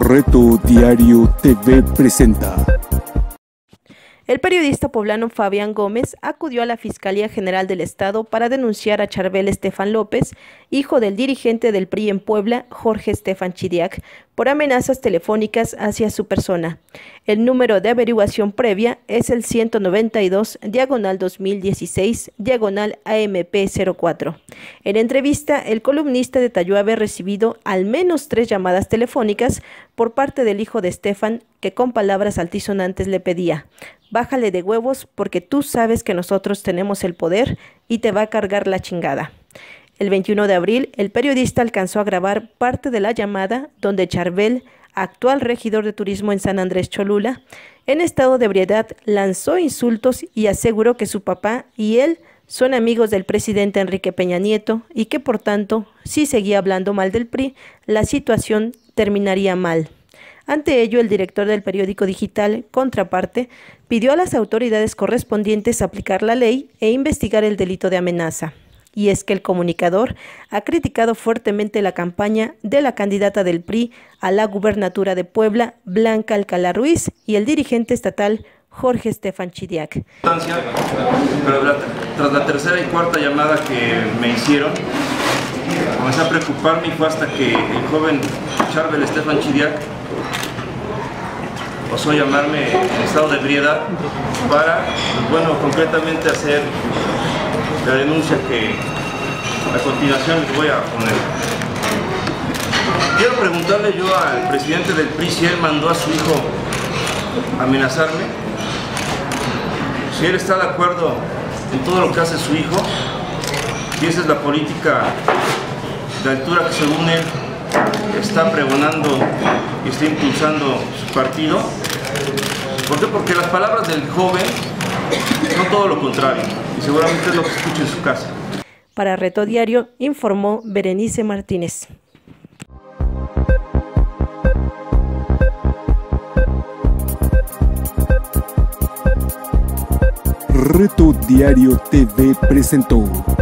Reto Diario TV presenta. El periodista poblano Fabián Gómez acudió a la Fiscalía General del Estado para denunciar a Charbel Estefan López, hijo del dirigente del PRI en Puebla, Jorge Estefan Chidiac, por amenazas telefónicas hacia su persona. El número de averiguación previa es el 192/2016/AMP04. En entrevista, el columnista detalló haber recibido al menos 3 llamadas telefónicas por parte del hijo de Estefan, que con palabras altisonantes le pedía: bájale de huevos porque tú sabes que nosotros tenemos el poder y te va a cargar la chingada. El 21 de abril, el periodista alcanzó a grabar parte de la llamada donde Charbel, actual regidor de turismo en San Andrés Cholula, en estado de ebriedad, lanzó insultos y aseguró que su papá y él son amigos del presidente Enrique Peña Nieto y que, por tanto, si seguía hablando mal del PRI, la situación terminaría mal. Ante ello, el director del periódico digital Contraparte pidió a las autoridades correspondientes aplicar la ley e investigar el delito de amenaza. Y es que el comunicador ha criticado fuertemente la campaña de la candidata del PRI a la gubernatura de Puebla, Blanca Alcalá Ruiz, y el dirigente estatal Jorge Estefan Chidiac. Pero tras la tercera y cuarta llamada que me hicieron, comencé a preocuparme y fue hasta que el joven Charbel Estefan Chidiac osó llamarme en estado de ebriedad para, concretamente hacer la denuncia que a continuación les voy a poner. Quiero preguntarle yo al presidente del PRI si él mandó a su hijo a amenazarme, si él está de acuerdo en todo lo que hace su hijo, si esa es la política de altura que según él está pregonando y está impulsando su partido. ¿Por qué? Porque las palabras del joven son todo lo contrario y seguramente es lo que se escucha en su casa. Para Reto Diario, informó Berenice Martínez. Reto Diario TV presentó.